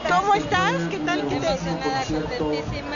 ¿Cómo estás? ¿Qué tal? Emocionada, contentísima.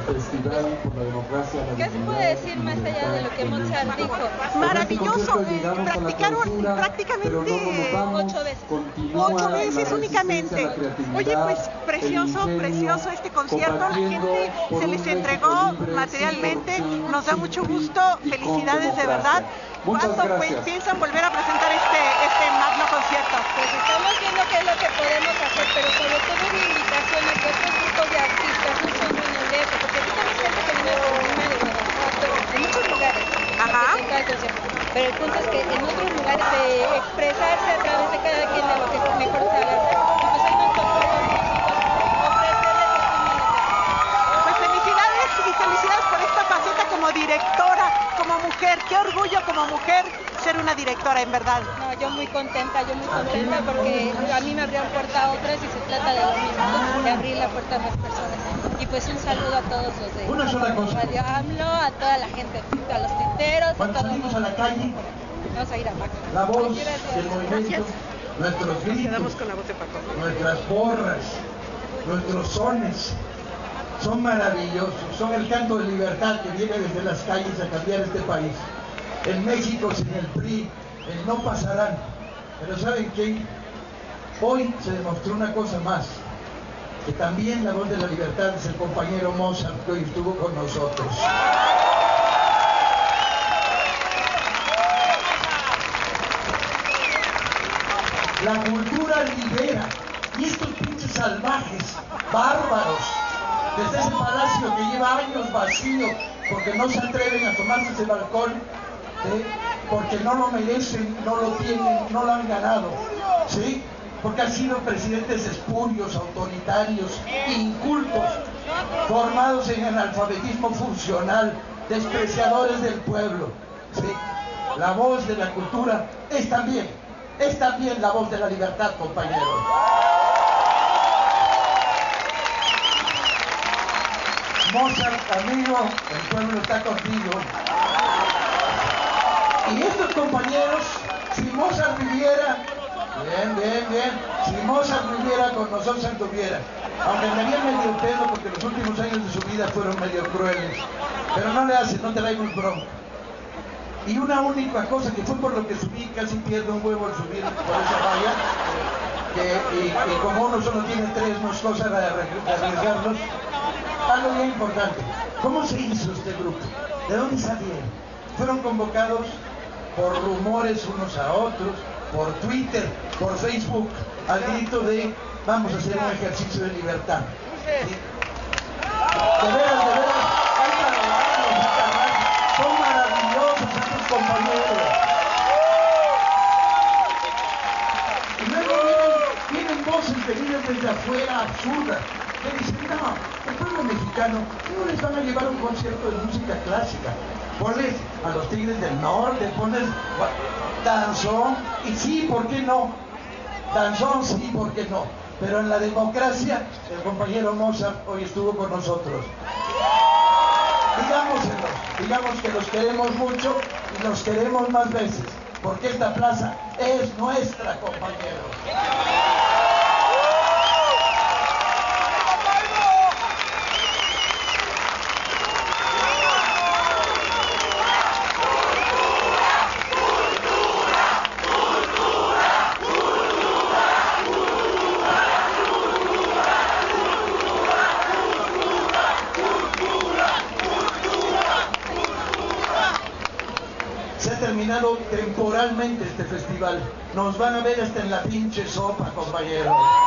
¿Qué se puede decir más allá de lo que Mozart dijo? Maravilloso, practicaron prácticamente 8 veces. 8 veces únicamente. Oye, pues precioso este concierto, la gente se les entregó materialmente, nos da mucho gusto, felicidades de verdad. ¿Cuándo piensan volver a presentar este magno concierto? Pues estamos viendo qué es lo que podemos hacer, pero sobre todo de invitaciones de otros grupos de artistas, no solo en el DF, porque aquí también gente que viene de Colima, de Guanajuato, en muchos lugares. Ajá. Pero el punto es que en otros lugares de expresarse a través de cada quien de lo que mejor sabe hacer. Y pues ahí nos tocó los músicos ofrecerles este. Pues felicidades por esta faceta como directora, como mujer. Qué orgullo como mujer ser una directora, en verdad. No, yo muy contenta porque a mí me abrieron puerta a otras y se trata de lo mismo, de abrir la puerta a más personas. Y pues un saludo a todos los de Radio AMLO, a toda la gente, a los tuiteros, a todos. Salimos a la calle, vamos a ir a Paco. La voz del movimiento, nuestros gritos, nuestras porras, nuestros sones, son maravillosos, son el canto de libertad que viene desde las calles a cambiar este país. En México sin el PRI, no pasarán. Pero ¿saben qué? Hoy se demostró una cosa más, que también la voz de la libertad es el compañero Mozart, que hoy estuvo con nosotros. La cultura libera, y estos pinches salvajes, bárbaros, desde ese palacio que lleva años vacío, porque no se atreven a tomarse ese balcón, porque no lo merecen, no lo tienen, no lo han ganado, ¿sí? Porque han sido presidentes espurios, autoritarios, incultos, formados en analfabetismo funcional, despreciadores del pueblo, ¿sí? La voz de la cultura es también la voz de la libertad, compañeros. Mozart, amigo, el pueblo está contigo. Y estos compañeros, si Mozart viviera, si Mozart viviera con nosotros anduviera, aunque andaría medio pedo porque los últimos años de su vida fueron medio crueles, pero no le hace, no traemos bronca. Y una única cosa que fue por lo que subí, casi pierdo un huevo al subir por esa valla, y como uno solo tiene 3, no es cosa de arriesgarlos. Algo bien importante, ¿cómo se hizo este grupo? ¿De dónde salieron? Fueron convocados por rumores unos a otros, por Twitter, por Facebook, al grito de vamos a hacer un ejercicio de libertad. ¿Sí? De veras, hay para hablarlos, son maravillosos estos compañeros. Y luego vienen voces venidas desde afuera, absurdas, que dicen, no, el pueblo mexicano no les van a llevar un concierto de música clásica. Ponles a los Tigres del Norte, ponles danzón, y sí, ¿por qué no? Danzón, sí, ¿por qué no? Pero en la democracia, el compañero Mozart hoy estuvo con nosotros. Digamos que los queremos mucho y los queremos más veces, porque esta plaza es nuestra, compañeros. Se ha terminado temporalmente este festival. Nos van a ver hasta en la pinche sopa, compañeros.